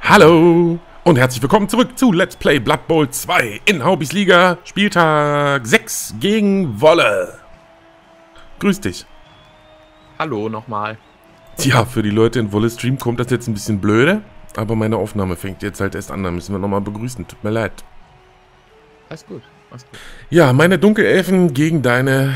Hallo und herzlich willkommen zurück zu Let's Play Blood Bowl 2 in Haubis Liga, Spieltag 6 gegen Wolle. Grüß dich. Hallo nochmal. Tja, für die Leute in Wolle Stream kommt das jetzt ein bisschen blöde, aber meine Aufnahme fängt jetzt halt erst an, da müssen wir nochmal begrüßen, tut mir leid. Alles gut, alles gut. Ja, meine Dunkelelfen gegen deine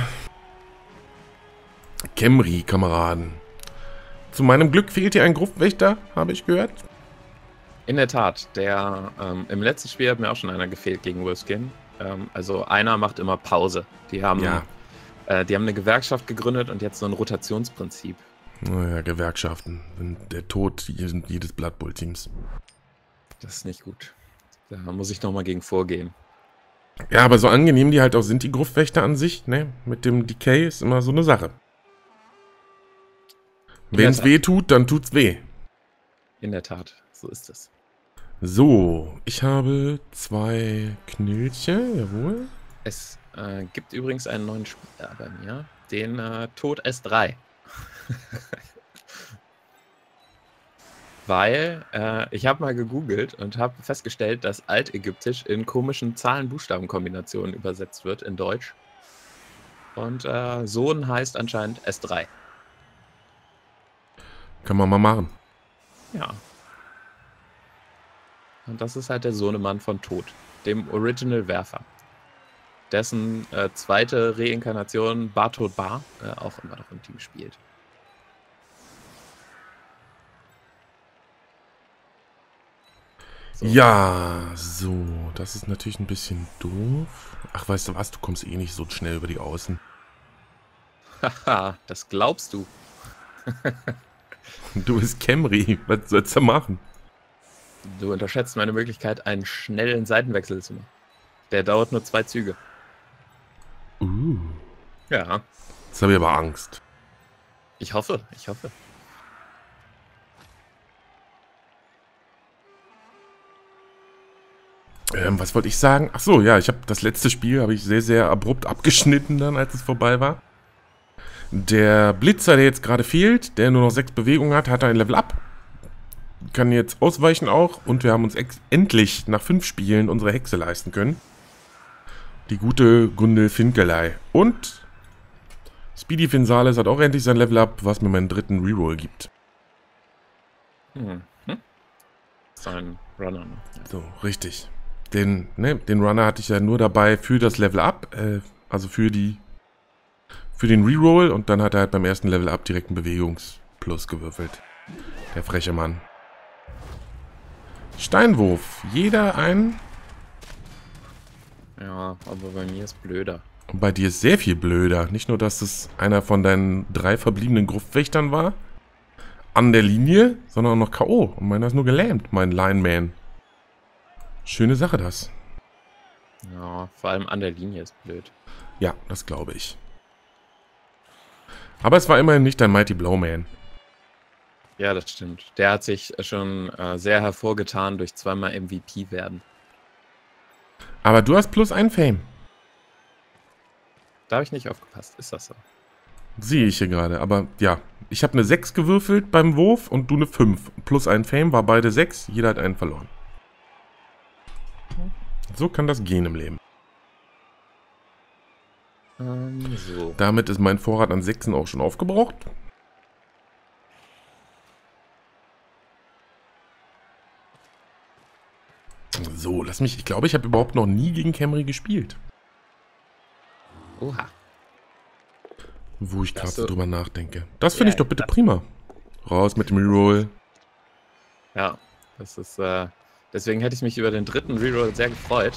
Khemri-Kameraden. Zu meinem Glück fehlt hier ein Gruftwächter, habe ich gehört. In der Tat, im letzten Spiel hat mir auch schon einer gefehlt gegen Wolfskin. Also einer macht immer Pause. Die haben eine Gewerkschaft gegründet und jetzt so ein Rotationsprinzip. Naja, Gewerkschaften sind der Tod jedes Blood Bowl Teams. Das ist nicht gut. Da muss ich nochmal gegen vorgehen. Ja, aber so angenehm die halt auch sind, die Gruftwächter an sich, ne? Mit dem Decay ist immer so eine Sache. Wenn es weh tut, dann tut's weh. In der Tat, so ist es. So, ich habe 2 Knötchen, jawohl. Es gibt übrigens einen neuen Spieler bei mir, den Tod S3. Weil ich habe mal gegoogelt und habe festgestellt, dass Altägyptisch in komischen Zahlen-Buchstaben-Kombinationen übersetzt wird in Deutsch. Und Sohn heißt anscheinend S3. Kann man mal machen. Ja. Und das ist halt der Sohnemann von Tod, dem Original Werfer. Dessen zweite Reinkarnation Bartod Bar auch immer noch im Team spielt. So. Ja, so, das ist natürlich ein bisschen doof. Ach, weißt du was, du kommst eh nicht so schnell über die Außen. Haha, das glaubst du. Du bist Khemri, was sollst du machen? Du unterschätzt meine Möglichkeit, einen schnellen Seitenwechsel zu machen. Der dauert nur 2 Züge. Ja. Jetzt habe ich aber Angst. Ich hoffe, ich hoffe. Was wollte ich sagen? Ach so, ja, das letzte Spiel habe ich sehr, sehr abrupt abgeschnitten dann, als es vorbei war. Der Blitzer, der jetzt gerade fehlt, der nur noch 6 Bewegungen hat ein Level Up. Kann jetzt ausweichen auch. Und wir haben uns endlich nach 5 Spielen unsere Hexe leisten können. Die gute Gundel Finkelei. Und Speedy Finsales hat auch endlich sein Level Up, was mir meinen 3. Reroll gibt. Sein Runner. Ne? So, richtig. Den Runner hatte ich ja nur dabei für das Level Up, also für den Reroll, und dann hat er halt beim ersten Level Up direkt einen Bewegungsplus gewürfelt. Der freche Mann. Steinwurf. Jeder ein. Ja, aber bei mir ist blöder. Und bei dir ist sehr viel blöder. Nicht nur, dass es einer von deinen 3 verbliebenen Gruftwächtern war, an der Linie, sondern auch noch K.O. Und meiner ist nur gelähmt, mein Lineman. Schöne Sache, das. Ja, vor allem an der Linie ist blöd. Ja, das glaube ich. Aber es war immerhin nicht dein Mighty Blowman. Ja, das stimmt. Der hat sich schon sehr hervorgetan durch 2-mal MVP werden. Aber du hast +1 Fame. Da habe ich nicht aufgepasst. Ist das so? Sehe ich hier gerade. Aber ja, ich habe eine 6 gewürfelt beim Wurf und du eine 5. +1 Fame war beide 6. Jeder hat einen verloren. So kann das gehen im Leben. So. Damit ist mein Vorrat an 6 auch schon aufgebraucht. So, ich glaube, ich habe überhaupt noch nie gegen Khemri gespielt. Oha. Wo ich gerade so drüber nachdenke. Das finde ich doch bitte prima. Raus mit dem Reroll. Ja, das ist, deswegen hätte ich mich über den 3. Reroll sehr gefreut.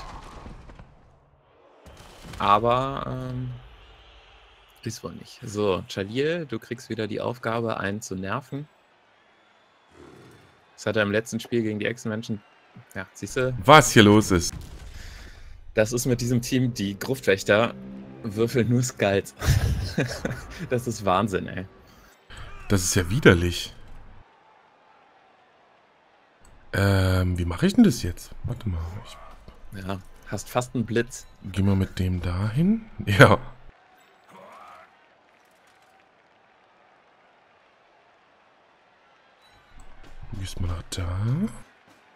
Aber, ist wohl nicht. So, Chalil, du kriegst wieder die Aufgabe, einen zu nerven. Das hat er im letzten Spiel gegen die Echsenmenschen. Ja, siehst du? Was hier los ist. Das ist mit diesem Team, die Gruftwächter würfeln nur Skulls. Das ist Wahnsinn, ey. Das ist ja widerlich. Wie mache ich denn das jetzt? Warte mal. Ja, hast fast einen Blitz. Geh mal mit dem dahin. Ja. Gehst mal nach da.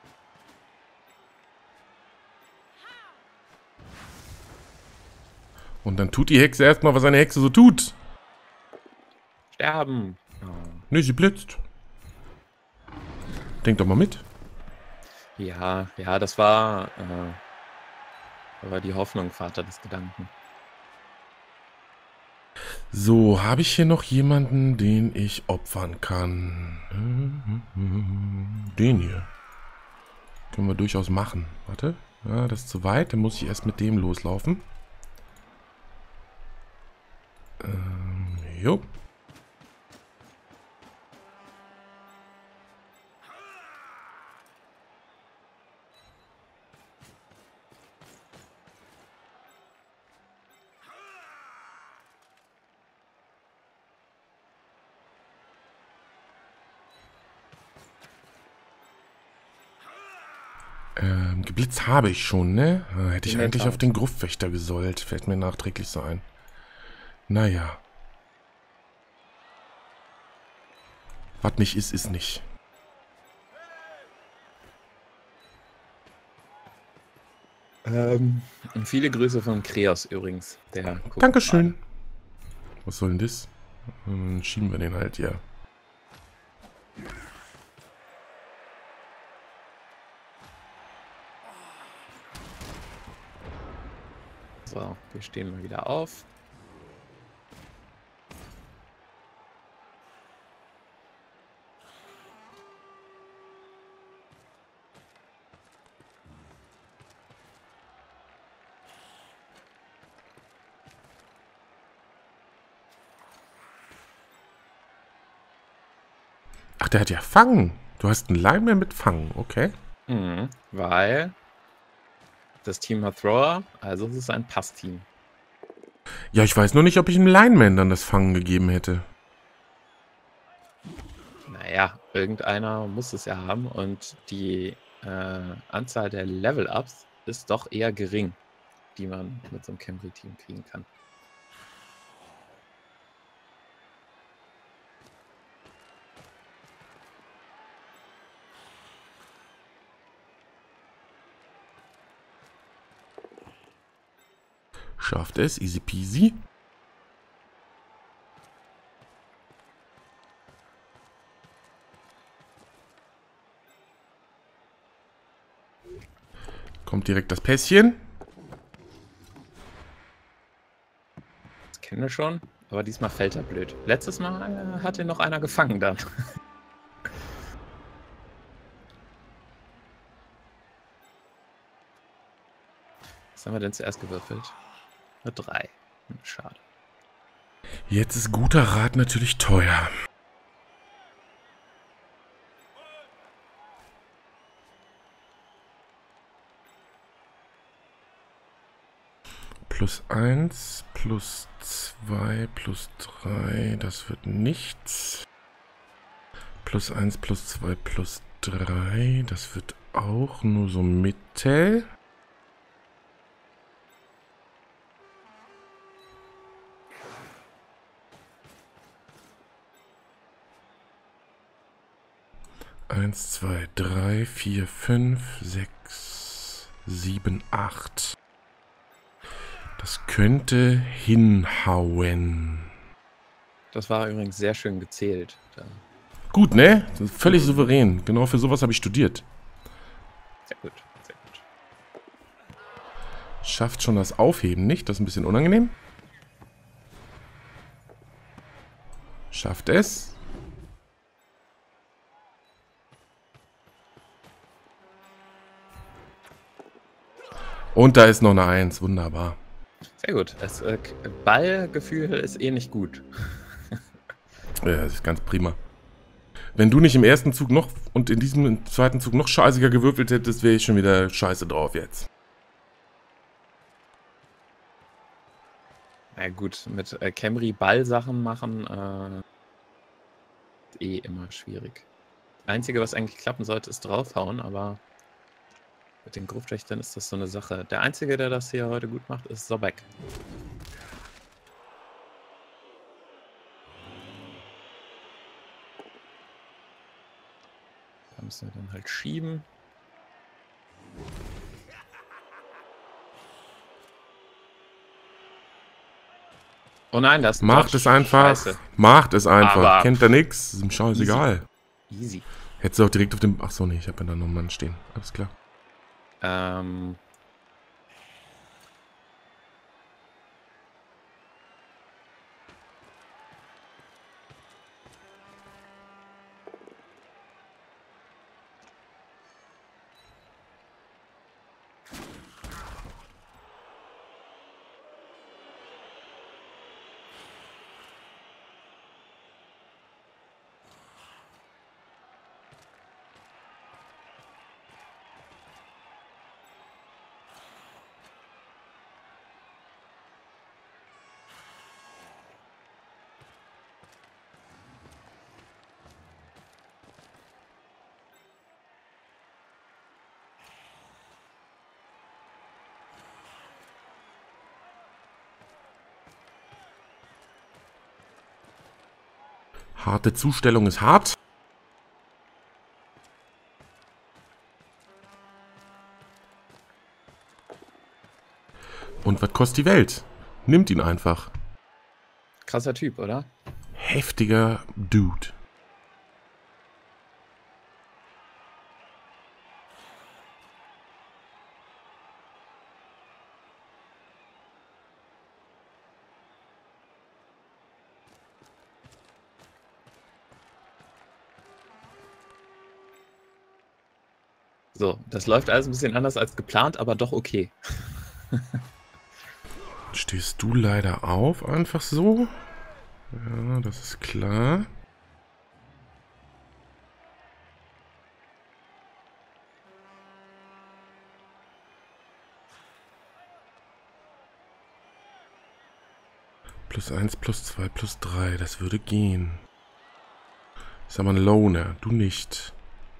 Und dann tut die Hexe erstmal, was eine Hexe so tut. Sterben. Oh. Nee, sie blitzt. Denk doch mal mit. Ja, das war die Hoffnung, Vater des Gedanken. So, habe ich hier noch jemanden, den ich opfern kann? Den hier. Können wir durchaus machen. Warte. Ja, das ist zu weit. Dann muss ich erst mit dem loslaufen. Jo. Geblitzt habe ich schon, ne? Hätte ich eigentlich auf den Gruftwächter gesollt. Fällt mir nachträglich so ein. Naja. Was nicht ist, ist nicht. Viele Grüße von Kreos übrigens. Der Dankeschön. Was soll denn das? Dann schieben wir den halt hier. So, wir stehen mal wieder auf. Ach, der hat ja Fangen. Du hast einen Lineman mit Fangen, okay. Weil das Team hat Thrower, also es ist ein Passteam. Ja, ich weiß nur nicht, ob ich einem Lineman dann das Fangen gegeben hätte. Naja, irgendeiner muss es ja haben und die Anzahl der Level-Ups ist doch eher gering, die man mit so einem Khemri-Team kriegen kann. Schafft es, easy peasy. Kommt direkt das Pässchen. Das kennen wir schon, aber diesmal fällt er blöd. Letztes Mal hat ihn noch einer gefangen dann. Was haben wir denn zuerst gewürfelt? Eine 3. Schade. Jetzt ist guter Rat natürlich teuer. +1, +2, +3, das wird nichts. +1, +2, +3, das wird auch nur so mittel. Eins, 2, 3, 4, 5, 6, 7, 8. Das könnte hinhauen. Das war übrigens sehr schön gezählt. Gut, ne? Völlig souverän. Genau für sowas habe ich studiert. Sehr gut, sehr gut. Schafft schon das Aufheben nicht. Das ist ein bisschen unangenehm. Schafft es. Und da ist noch eine 1. Wunderbar. Sehr gut. Das Ballgefühl ist eh nicht gut. Ja, das ist ganz prima. Wenn du nicht im ersten Zug noch und in diesem zweiten Zug noch scheißiger gewürfelt hättest, wäre ich schon wieder scheiße drauf jetzt. Na gut, mit Khemri Ballsachen machen ist eh immer schwierig. Das Einzige, was eigentlich klappen sollte, ist draufhauen, aber mit den Gruftwächtern ist das so eine Sache. Der Einzige, der das hier heute gut macht, ist Sobek. Da müssen wir dann halt schieben. Oh nein, das Macht es einfach. Scheiße. Macht es einfach. Aber Kennt er nix? Ist ihm scheißegal. Easy. Hättest du auch direkt auf dem... Ach so, nee, ich habe ja da noch einen Mann stehen. Alles klar. Harte Zustellung ist hart. Und was kostet die Welt? Nimmt ihn einfach. Krasser Typ, oder? Heftiger Dude. So, das läuft alles ein bisschen anders als geplant, aber doch okay. Stehst du leider auf, einfach so? Ja, das ist klar. +1, +2, +3, das würde gehen. Ist aber ein Loner, du nicht.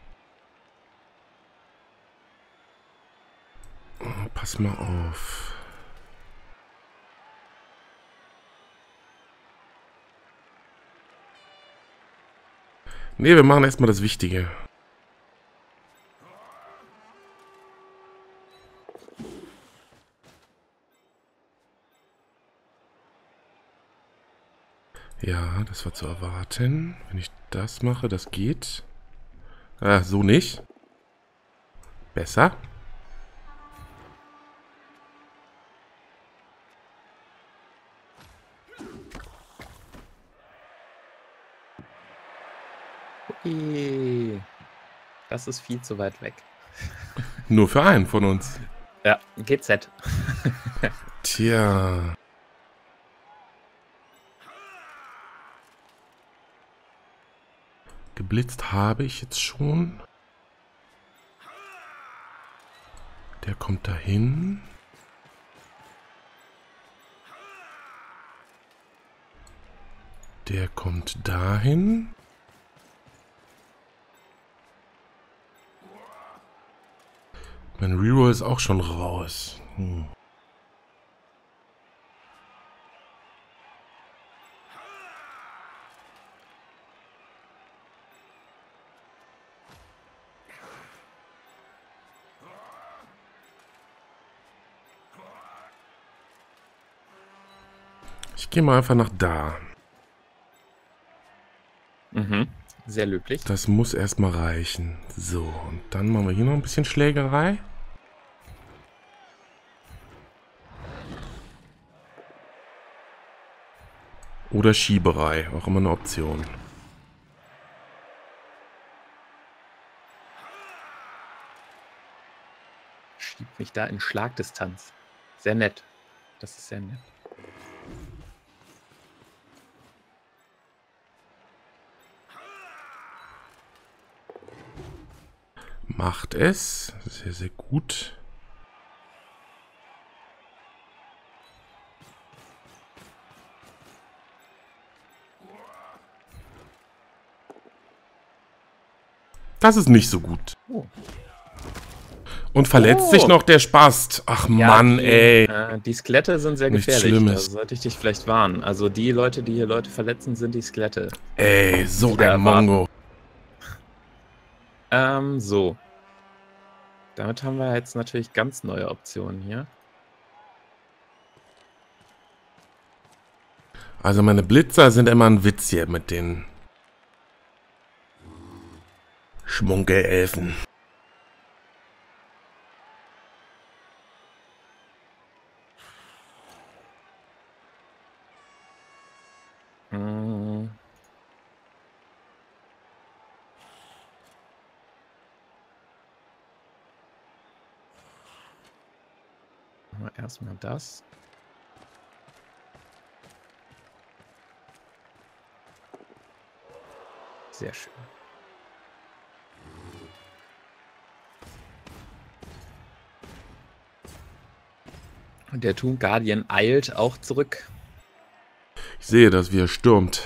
Oh, pass mal auf. Ne, wir machen erstmal das Wichtige. Ja, das war zu erwarten. Wenn ich das mache, das geht. Ah, so nicht. Besser. Das ist viel zu weit weg. Nur für einen von uns. Ja, GZ. Tja. Geblitzt habe ich jetzt schon. Der kommt dahin. Der kommt dahin. Mein Reroll ist auch schon raus. Ich gehe mal einfach nach da. Mhm. Sehr löblich. Das muss erstmal reichen. So, und dann machen wir hier noch ein bisschen Schlägerei. Oder Schieberei, auch immer eine Option. Schiebt mich da in Schlagdistanz. Sehr nett. Das ist sehr nett. Macht es. Sehr, sehr gut. Das ist nicht so gut. Oh. Und verletzt sich noch der Spast. Ach ja, Mann, ey. Die Skelette sind sehr Nichts gefährlich. Schlimmes. Da sollte ich dich vielleicht warnen. Also die Leute, die hier Leute verletzen, sind die Skelette. Ey, so ein Mongo. So. Damit haben wir jetzt natürlich ganz neue Optionen hier. Also meine Blitzer sind immer ein Witz hier mit den Schmunkelelfen. Erstmal das. Sehr schön. Und der Tomb Guardian eilt auch zurück. Ich sehe das, wie er stürmt.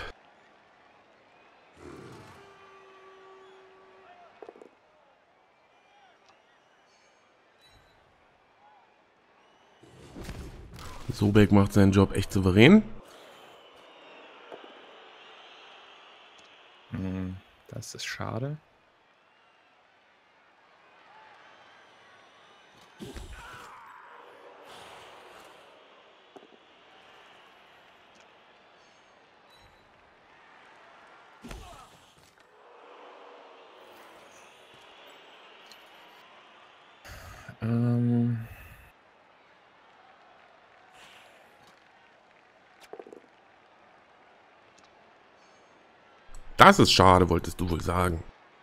Sobek macht seinen Job echt souverän. Das ist schade. Das ist schade, wolltest du wohl sagen.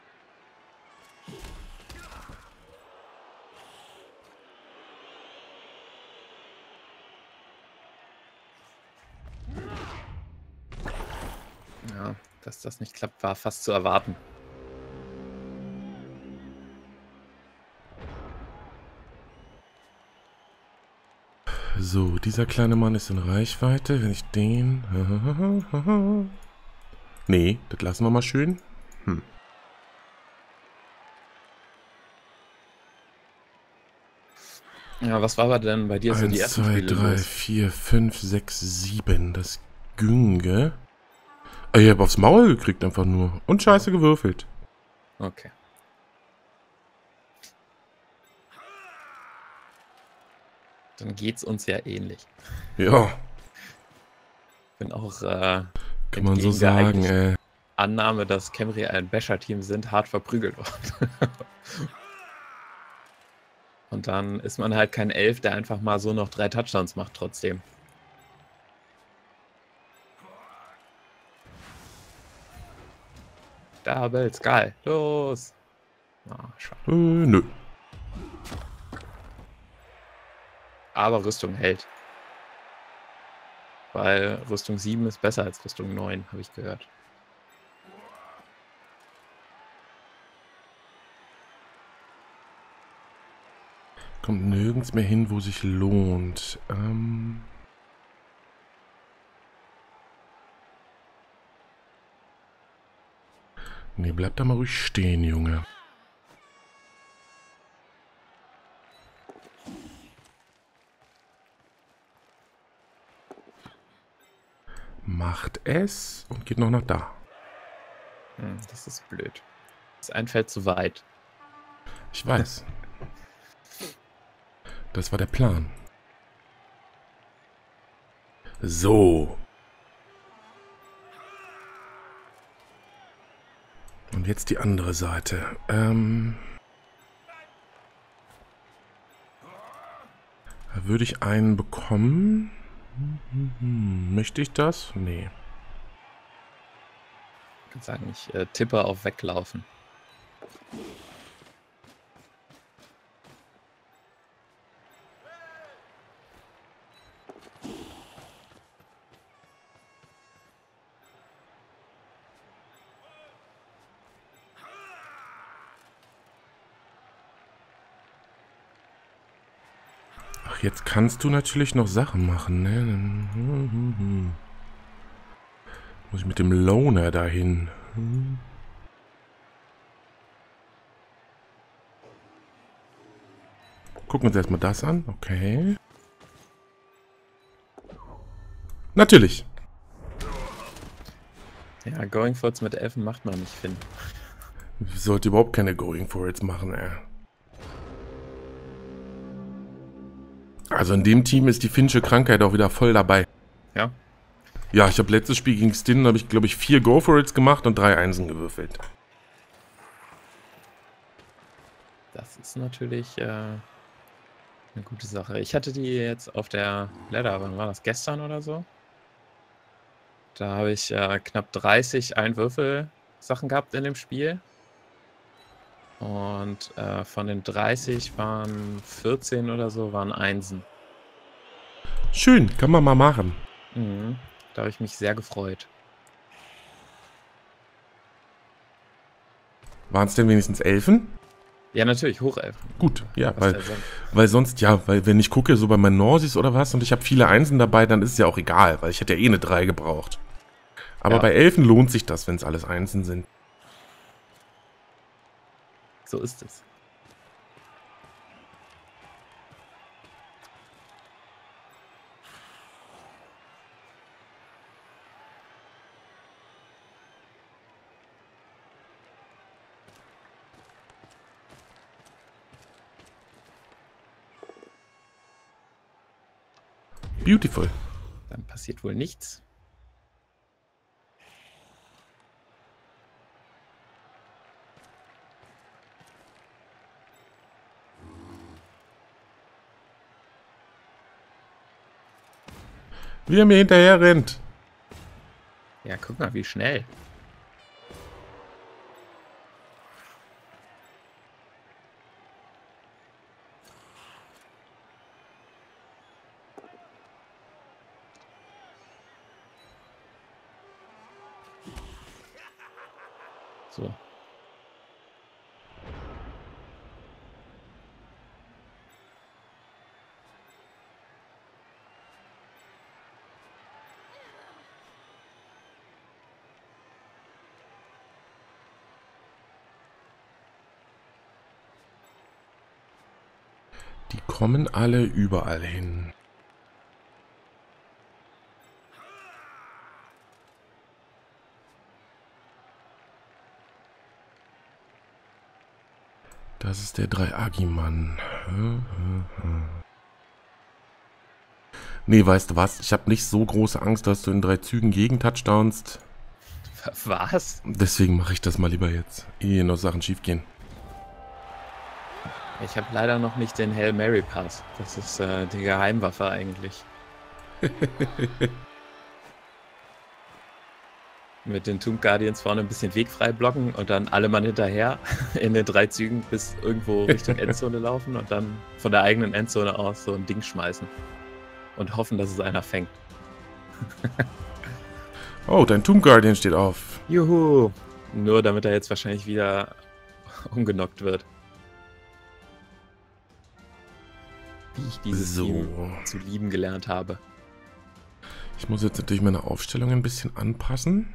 Ja, dass das nicht klappt, war fast zu erwarten. So, dieser kleine Mann ist in Reichweite. Wenn ich den... Nee, das lassen wir mal schön. Ja, was war aber denn bei dir so die 1, ersten 2, Spiele 3, los? 4, 5, 6, 7. Das ginge. Ich habe aufs Maul gekriegt einfach nur. Und scheiße gewürfelt. Okay. Dann geht's uns ja ähnlich. Ja, Bin auch kann man so entgegen der sagen, eigentlichen Annahme, dass Khemri ein Basher-Team sind, hart verprügelt worden. Und dann ist man halt kein Elf, der einfach mal so noch 3 Touchdowns macht trotzdem. Double Sky, los! Ah, schade. Nö. Aber Rüstung hält. Weil Rüstung 7 ist besser als Rüstung 9, habe ich gehört. Kommt nirgends mehr hin, wo sich lohnt. Nee, bleib da mal ruhig stehen, Junge. Macht es und geht noch nach da. Das ist blöd. Das ist ein Feld zu weit. Ich weiß. Das war der Plan. So. Und jetzt die andere Seite. Da würde ich einen bekommen. Möchte ich das? Nee. Ich kann sagen, ich tippe auf Weglaufen. Ach, jetzt kannst du natürlich noch Sachen machen, ne? Muss ich mit dem Loner dahin? Gucken wir uns erstmal das an. Okay. Natürlich. Ja, Going for It's mit Elfen macht man nicht, Finn. Ich sollte überhaupt keine Going for It's machen, ey. Also in dem Team ist die finnische Krankheit auch wieder voll dabei. Ja. Ja, ich habe letztes Spiel gegen Stin, habe ich, glaube ich, 4 Go-For-Its gemacht und 3 Einsen gewürfelt. Das ist natürlich eine gute Sache. Ich hatte die jetzt auf der Ladder, wann war das, gestern oder so? Da habe ich knapp 30 Einwürfel-Sachen gehabt in dem Spiel. Und von den 30 waren 14 oder so, waren Einsen. Schön, kann man mal machen. Mhm. Da habe ich mich sehr gefreut. Waren es denn wenigstens Elfen? Ja, natürlich, Hochelfen. Gut, ja, Was weil sonst, ja, weil wenn ich gucke, so bei meinen Norsis oder was und ich habe viele Einsen dabei, dann ist es ja auch egal, weil ich hätte ja eh eine 3 gebraucht. Aber Ja. bei Elfen lohnt sich das, wenn es alles Einsen sind. So ist es. Beautiful. Dann passiert wohl nichts. Wie er mir hinterher rennt. Ja, guck mal, wie schnell. So. Die kommen alle überall hin. Das ist der 3-Agi-Mann. Nee, weißt du was? Ich habe nicht so große Angst, dass du in 3 Zügen gegentouchdownst. Was? Deswegen mache ich das mal lieber jetzt, ehe noch Sachen schief gehen. Ich habe leider noch nicht den Hail Mary Pass. Das ist die Geheimwaffe eigentlich. Mit den Tomb Guardians vorne ein bisschen wegfrei blocken und dann alle Mann hinterher in den 3 Zügen bis irgendwo Richtung Endzone laufen und dann von der eigenen Endzone aus so ein Ding schmeißen. Und hoffen, dass es einer fängt. Oh, dein Tomb Guardian steht auf. Juhu! Nur damit er jetzt wahrscheinlich wieder umgenockt wird. Wie ich dieses Team zu lieben gelernt habe. Ich muss jetzt natürlich meine Aufstellung ein bisschen anpassen.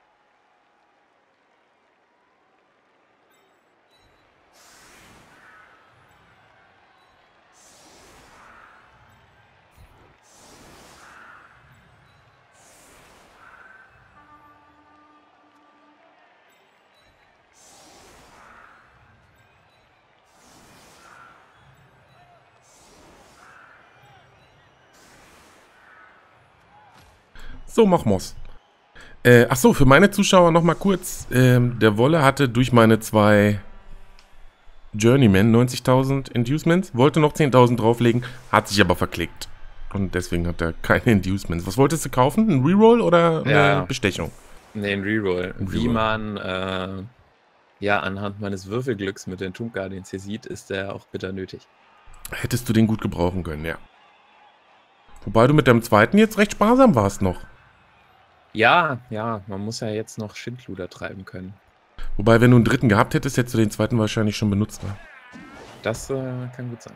So, machen wir's. Achso, für meine Zuschauer nochmal kurz. Der Wolle hatte durch meine 2 Journeyman 90.000 Inducements, wollte noch 10.000 drauflegen, hat sich aber verklickt. Und deswegen hat er keine Inducements. Was wolltest du kaufen? Ein Reroll oder eine Bestechung? Nee, ein Reroll. Wie man ja anhand meines Würfelglücks mit den Tomb Guardians hier sieht, ist der auch bitter nötig. Hättest du den gut gebrauchen können, ja. Wobei du mit deinem zweiten jetzt recht sparsam warst noch. Ja, man muss ja jetzt noch Schindluder treiben können. Wobei, wenn du einen dritten gehabt hättest, hättest du den zweiten wahrscheinlich schon benutzt. Ne? Das kann gut sein.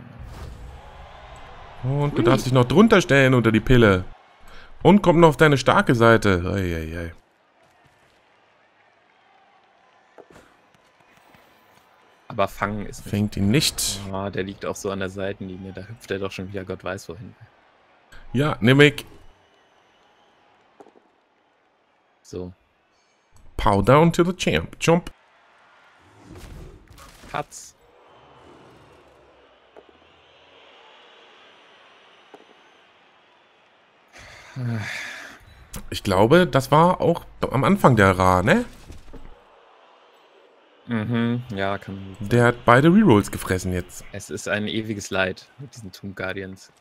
Und du darfst dich noch drunter stellen unter die Pille. Und kommt noch auf deine starke Seite. Eieiei. Aber fangen ist nicht. Fängt ihn nicht. Oh, der liegt auch so an der Seitenlinie. Da hüpft er doch schon wieder Gott weiß wohin. Ja, nimm ich. So. Pow down to the champ. Jump. Patz. Ich glaube, das war auch am Anfang der Ra, ne? Mhm, ja, kann. Der hat beide Rerolls gefressen jetzt. Es ist ein ewiges Leid mit diesen Tomb Guardians.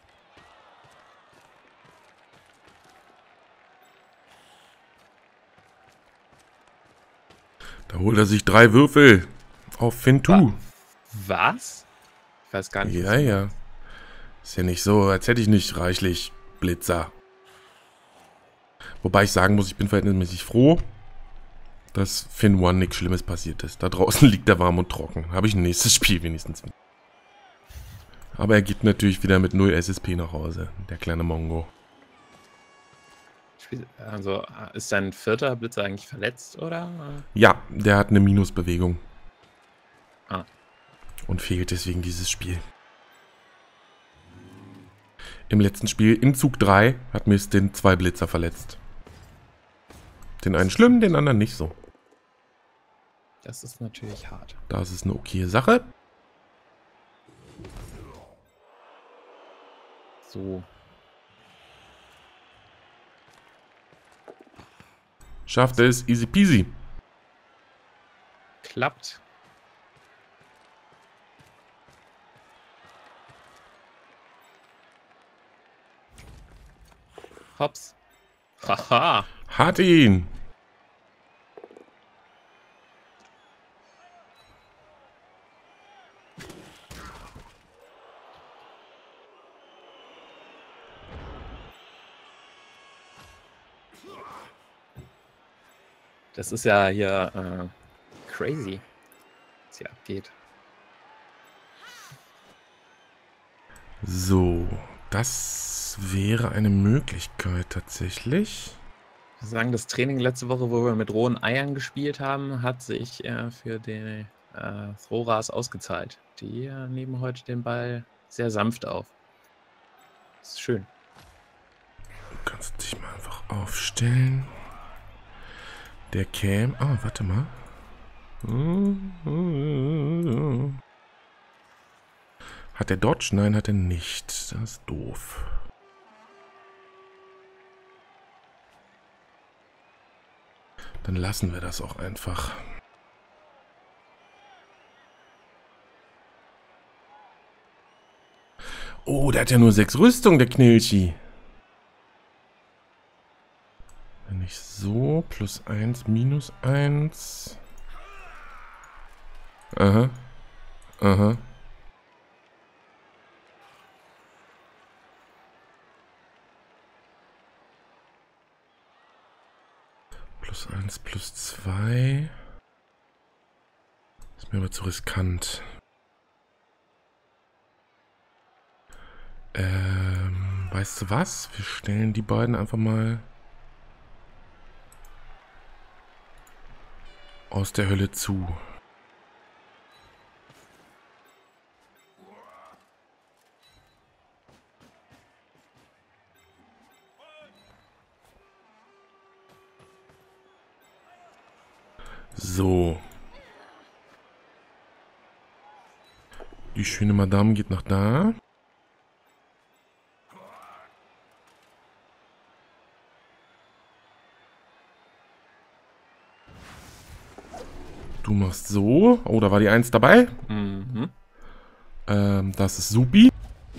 Da holt er sich 3 Würfel auf Fintu. Was? Ich weiß gar nicht, Ja, ja. Ist ja nicht so, als hätte ich nicht reichlich Blitzer. Wobei ich sagen muss, ich bin verhältnismäßig froh, dass Fin One nichts Schlimmes passiert ist. Da draußen liegt er warm und trocken. Habe ich ein nächstes Spiel wenigstens. Aber er geht natürlich wieder mit 0 SSP nach Hause, der kleine Mongo. Also, ist dein 4. Blitzer eigentlich verletzt, oder? Ja, der hat eine Minusbewegung. Ah. Und fehlt deswegen dieses Spiel. Im letzten Spiel, in Zug 3, hat Mist den 2 Blitzer verletzt. Den einen schlimm, den anderen nicht so. Das ist natürlich hart. Das ist eine okaye Sache. So. Schafft es, easy peasy. Klappt. Hops. Haha. Hat ihn. Das ist ja hier crazy, was hier abgeht. So, das wäre eine Möglichkeit tatsächlich. Ich muss sagen, das Training letzte Woche, wo wir mit rohen Eiern gespielt haben, hat sich für die Throras ausgezahlt. Die nehmen heute den Ball sehr sanft auf. Das ist schön. Du kannst dich mal einfach aufstellen. Der Cam. Ah, warte mal. Hat er Dodge? Nein, hat er nicht. Das ist doof. Dann lassen wir das auch einfach. Oh, der hat ja nur 6 Rüstung, der Knilchi. Wenn ich so, +1, -1. Aha. Aha. +1, +2. Ist mir aber zu riskant. Weißt du was? Wir stellen die beiden einfach mal aus der Hölle zu. So. Die schöne Madame geht nach da. Du machst so. Oh, da war die 1 dabei. Mhm. Das ist supi.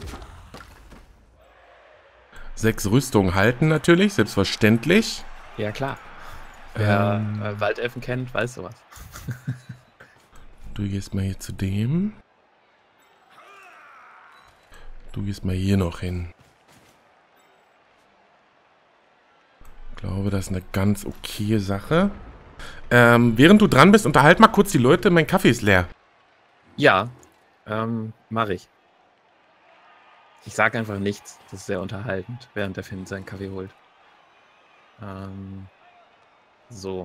6 Rüstungen halten natürlich, selbstverständlich. Ja, klar. Wer Waldelfen kennt, weiß sowas. Du gehst mal hier zu dem. Du gehst mal hier noch hin. Ich glaube, das ist eine ganz okaye Sache. Während du dran bist, unterhalt mal kurz die Leute. Mein Kaffee ist leer. Ja, mache ich. Ich sage einfach nichts. Das ist sehr unterhaltend, während der Finn seinen Kaffee holt. So.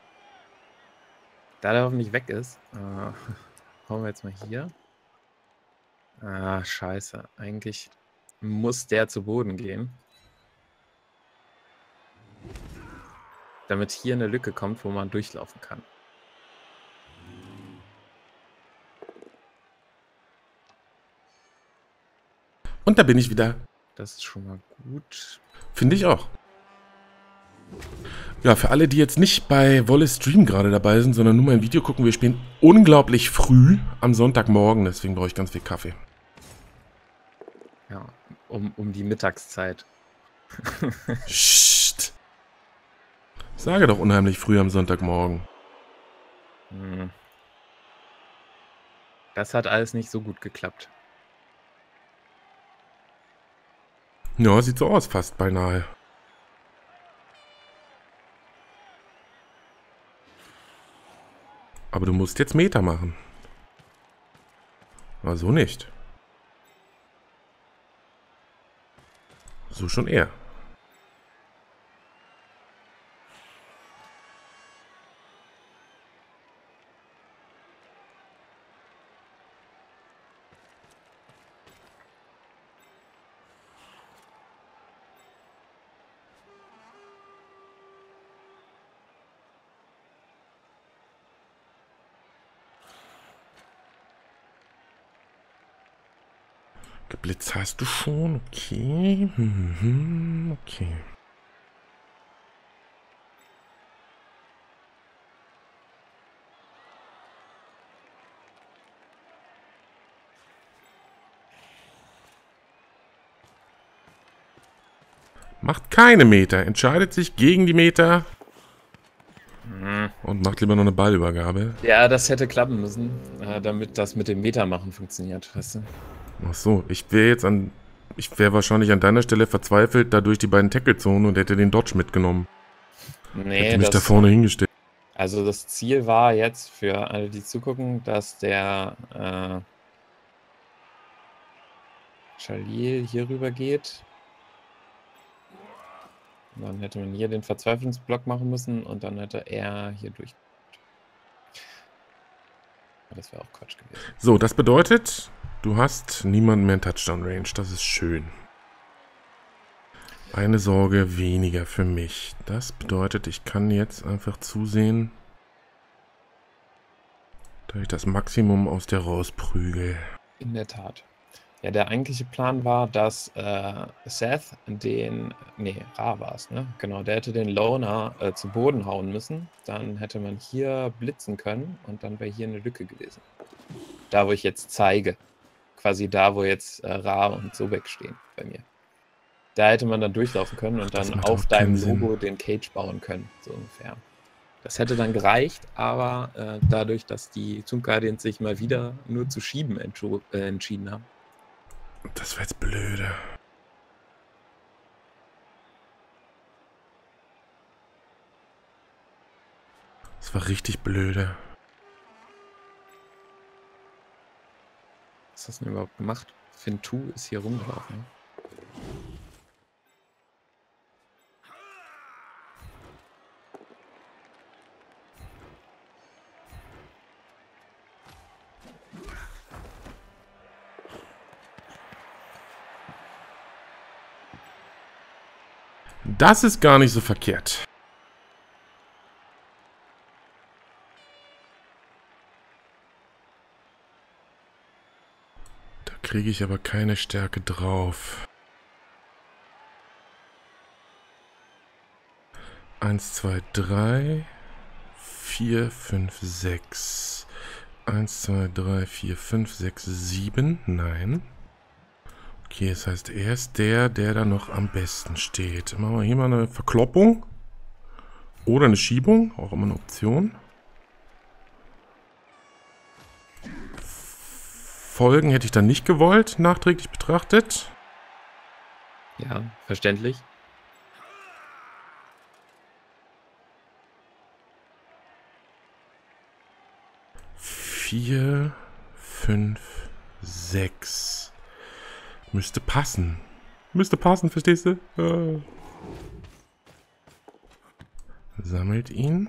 Da der hoffentlich weg ist, hauen wir jetzt mal hier. Ah, scheiße. Eigentlich muss der zu Boden gehen. Damit hier eine Lücke kommt, wo man durchlaufen kann. Und da bin ich wieder. Das ist schon mal gut. Finde ich auch. Ja, für alle, die jetzt nicht bei Wolles Stream gerade dabei sind, sondern nur mal ein Video gucken, wir spielen unglaublich früh am Sonntagmorgen, deswegen brauche ich ganz viel Kaffee. Ja, um die Mittagszeit. Psst. Ich sage doch unheimlich früh am Sonntagmorgen. Das hat alles nicht so gut geklappt. Ja, sieht so aus, fast beinahe. Aber du musst jetzt Meter machen. Also nicht. So schon eher. Blitz hast du schon, okay. Okay. Macht keine Meter, entscheidet sich gegen die Meter und macht lieber noch eine Ballübergabe. Ja, das hätte klappen müssen, damit das mit dem Metermachen funktioniert, weißt du? Ach so, ich wäre wahrscheinlich an deiner Stelle verzweifelt, dadurch die beiden Tackle-Zonen und hätte den Dodge mitgenommen. Nee, hätte mich da vorne hingestellt. Also das Ziel war jetzt für alle, die zugucken, dass der Jalil hier rüber geht. Und dann hätte man hier den Verzweiflungsblock machen müssen und dann hätte er hier durch. Das wäre auch Quatsch gewesen. So, das bedeutet, du hast niemanden mehr in Touchdown-Range. Das ist schön. Eine Sorge weniger für mich. Das bedeutet, ich kann jetzt einfach zusehen, dass ich das Maximum aus der rausprügel. In der Tat. Ja, der eigentliche Plan war, dass Seth Ra war es, ne? Genau, der hätte den Loner zu Boden hauen müssen. Dann hätte man hier blitzen können und dann wäre hier eine Lücke gewesen. Da, wo ich jetzt zeige. Quasi da, wo jetzt Ra und Sobek stehen bei mir. Da hätte man dann durchlaufen können und dann auf deinem Logo den Cage bauen können, so ungefähr. Das hätte dann gereicht, aber dadurch, dass die Tomb Guardians sich mal wieder nur zu schieben entschieden haben. Das war jetzt blöde. Das war richtig blöde. Was hast du denn überhaupt gemacht? Fintu ist hier rumgelaufen. Das ist gar nicht so verkehrt. Da kriege ich aber keine Stärke drauf. 1, 2, 3, 4, 5, 6. 1, 2, 3, 4, 5, 6, 7. Nein. Okay, das heißt, er ist der da noch am besten steht. Machen wir hier mal eine Verkloppung. Oder eine Schiebung. Auch immer eine Option. Folgen hätte ich dann nicht gewollt, nachträglich betrachtet. Ja, verständlich. Vier, 5, 6. Müsste passen. Müsste passen, verstehst du? Sammelt ihn.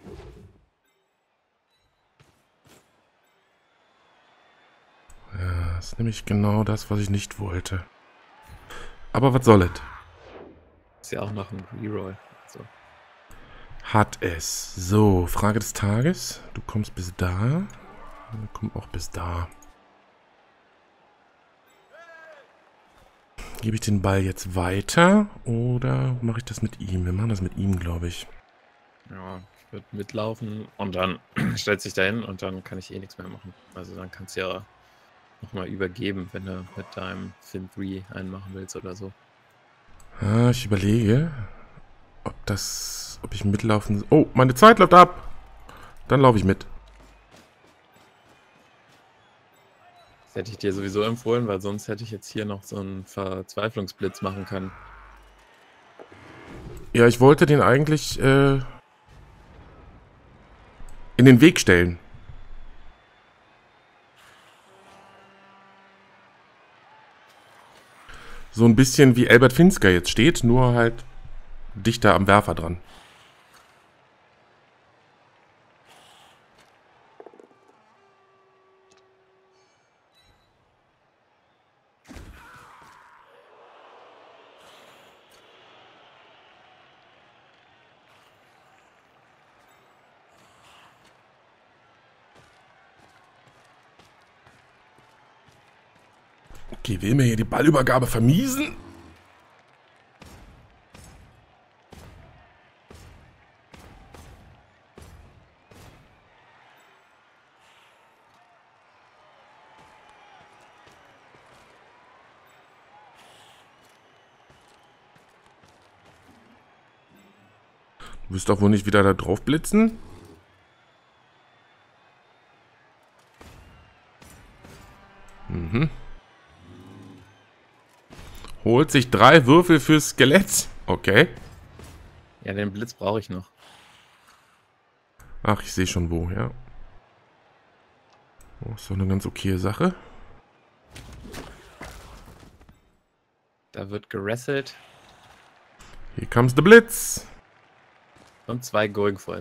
Ja, das ist nämlich genau das, was ich nicht wollte. Aber was soll es? Ist ja auch noch ein Reroll. So. Hat es. So, Frage des Tages. Du kommst bis da. Du kommst auch bis da. Gebe ich den Ball jetzt weiter oder mache ich das mit ihm? Wir machen das mit ihm, glaube ich. Ja, ich würde mitlaufen und dann stellt sich da hin und dann kann ich eh nichts mehr machen. Also dann kannst du ja nochmal übergeben, wenn du mit deinem Fin 3 einen machen willst oder so. Ah, ich überlege, ob ich mitlaufen... Oh, meine Zeit läuft ab! Dann laufe ich mit. Das hätte ich dir sowieso empfohlen, weil sonst hätte ich jetzt hier noch so einen Verzweiflungsblitz machen können. Ja, ich wollte den eigentlich in den Weg stellen. So ein bisschen wie Albert Finsker jetzt steht, nur halt dichter am Werfer dran. Okay, will mir hier die Ballübergabe vermiesen? Du wirst doch wohl nicht wieder da drauf blitzen? Mhm. Holt sich 3 Würfel fürs Skelett. Okay. Ja, den Blitz brauche ich noch. Ach, ich sehe schon wo, ja. Oh, ist doch eine ganz okaye Sache. Da wird gerasselt. Hier comes the Blitz. Und 2 Going for It.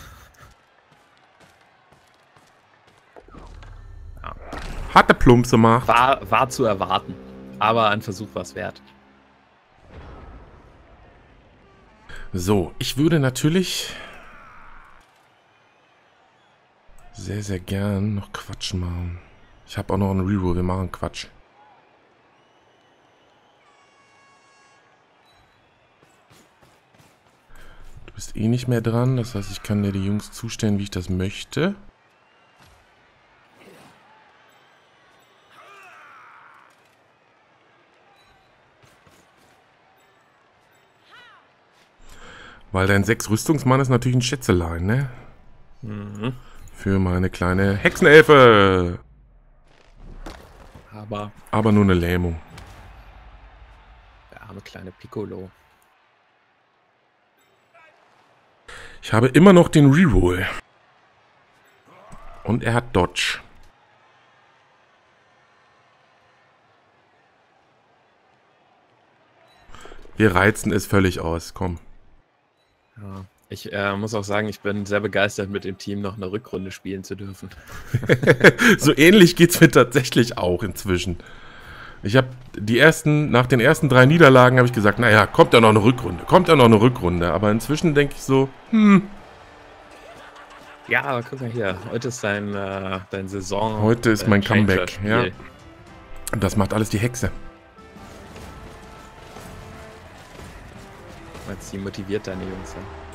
Ja. Hat der Plumps gemacht. War zu erwarten. Aber ein Versuch war es wert. So, ich würde natürlich sehr, sehr gern noch Quatsch machen. Ich habe auch noch einen Reroll, wir machen Quatsch. Du bist eh nicht mehr dran, das heißt, ich kann dir die Jungs zustellen, wie ich das möchte. Weil dein 6 Rüstungsmann ist natürlich ein Schätzelein, ne? Mhm. Für meine kleine Hexenelfe. Aber nur eine Lähmung. Der arme kleine Piccolo. Ich habe immer noch den Reroll. Und er hat Dodge. Wir reizen es völlig aus, komm. Ja, ich muss auch sagen, ich bin sehr begeistert, mit dem Team noch eine Rückrunde spielen zu dürfen. So ähnlich geht's mir tatsächlich auch inzwischen. Ich habe nach den ersten 3 Niederlagen habe ich gesagt, naja, kommt ja noch eine Rückrunde, aber inzwischen denke ich so, Ja, aber guck mal hier, heute ist dein Saison. Heute ist mein Comeback, ja. Spiel. Das macht alles die Hexe. Weil sie motiviert deine Jungs. Ja.